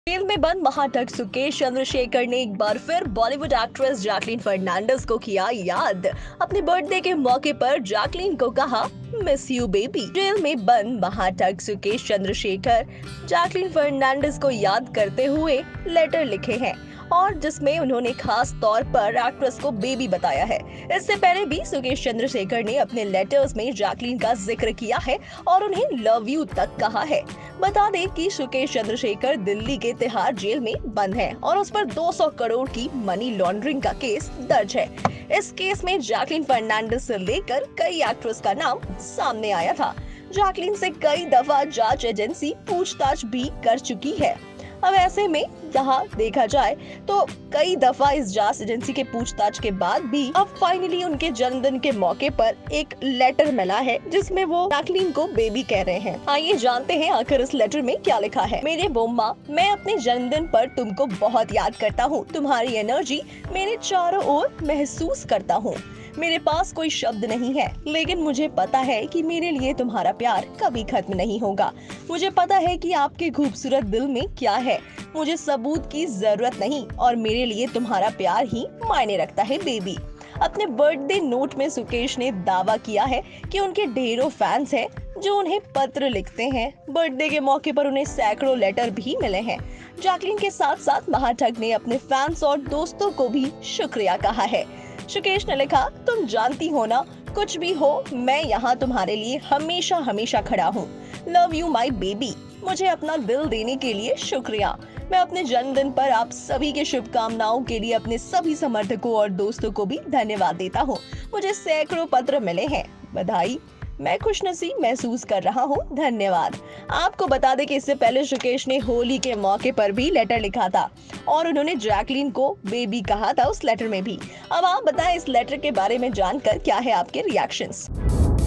Jail में बंद महाठग सुकेश चंद्रशेखर ने एक बार फिर बॉलीवुड एक्ट्रेस जैकलीन फर्नांडिस को किया याद। अपने बर्थडे के मौके पर जैकलीन को कहा, मिस यू बेबी। जेल में बंद महाठग सुकेश चंद्रशेखर जैकलीन फर्नांडिस को याद करते हुए लेटर लिखे हैं और जिसमें उन्होंने खास तौर पर एक्ट्रेस को बेबी बताया है। इससे पहले भी सुकेश चंद्रशेखर ने अपने लेटर्स में जैकलीन का जिक्र किया है और उन्हें लव यू तक कहा है। बता दें कि सुकेश चंद्रशेखर दिल्ली के तिहाड़ जेल में बंद है और उस पर 200 करोड़ की मनी लॉन्ड्रिंग का केस दर्ज है। इस केस में जैकलीन फर्नांडिस से लेकर कई एक्ट्रेस का नाम सामने आया था। जैकलीन से कई दफा जांच एजेंसी पूछताछ भी कर चुकी है। अब ऐसे में यहाँ देखा जाए तो कई दफा इस जांच एजेंसी के पूछताछ के बाद भी अब फाइनली उनके जन्मदिन के मौके पर एक लेटर मिला है जिसमें वो जैकलीन को बेबी कह रहे हैं। आइए जानते हैं आखिर इस लेटर में क्या लिखा है। मेरे बोम्मा, मैं अपने जन्मदिन पर तुमको बहुत याद करता हूँ। तुम्हारी एनर्जी मेरे चारों ओर महसूस करता हूँ। मेरे पास कोई शब्द नहीं है, लेकिन मुझे पता है कि मेरे लिए तुम्हारा प्यार कभी खत्म नहीं होगा। मुझे पता है कि आपके खूबसूरत दिल में क्या है। मुझे सबूत की जरूरत नहीं और मेरे लिए तुम्हारा प्यार ही मायने रखता है बेबी। अपने बर्थडे नोट में सुकेश ने दावा किया है कि उनके ढेरों फैंस हैं जो उन्हें पत्र लिखते हैं। बर्थडे के मौके पर उन्हें सैकड़ों लेटर भी मिले हैं। जैकलीन के साथ साथ महाठग ने अपने फैंस और दोस्तों को भी शुक्रिया कहा है। सुकेश ने लिखा, तुम जानती हो ना, कुछ भी हो मैं यहाँ तुम्हारे लिए हमेशा हमेशा खड़ा हूँ। Love you my baby. मुझे अपना दिल देने के लिए शुक्रिया। मैं अपने जन्मदिन पर आप सभी के शुभकामनाओं के लिए अपने सभी समर्थकों और दोस्तों को भी धन्यवाद देता हूँ। मुझे सैकड़ों पत्र मिले हैं। बधाई। मैं खुशनसीब महसूस कर रहा हूँ। धन्यवाद। आपको बता दें कि इससे पहले सुकेश ने होली के मौके पर भी लेटर लिखा था और उन्होंने जैकलीन को बेबी कहा था उस लेटर में भी। अब आप बताएं इस लेटर के बारे में जानकर क्या है आपके रिएक्शंस।